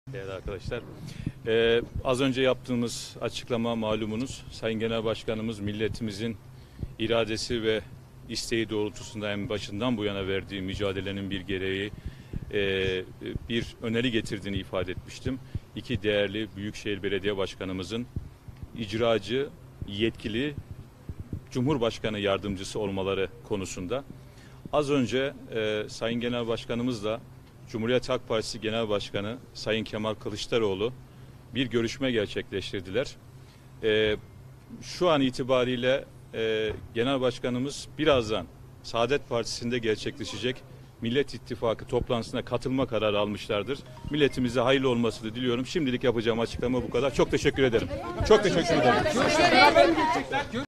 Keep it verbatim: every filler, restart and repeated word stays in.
Değerli arkadaşlar, ee, az önce yaptığımız açıklama malumunuz. Sayın Genel Başkanımız milletimizin iradesi ve isteği doğrultusunda en başından bu yana verdiği mücadelenin bir gereği e, bir öneri getirdiğini ifade etmiştim. İki değerli Büyükşehir Belediye Başkanımızın icracı, yetkili Cumhurbaşkanı yardımcısı olmaları konusunda. Az önce e, Sayın Genel Başkanımızla Cumhuriyet Halk Partisi Genel Başkanı Sayın Kemal Kılıçdaroğlu bir görüşme gerçekleştirdiler. E, şu an itibariyle e, Genel Başkanımız birazdan Saadet Partisi'nde gerçekleşecek Millet İttifakı toplantısına katılma kararı almışlardır. Milletimize hayırlı olmasını diliyorum. Şimdilik yapacağım açıklama bu kadar. Çok teşekkür ederim. Çok teşekkür ederim.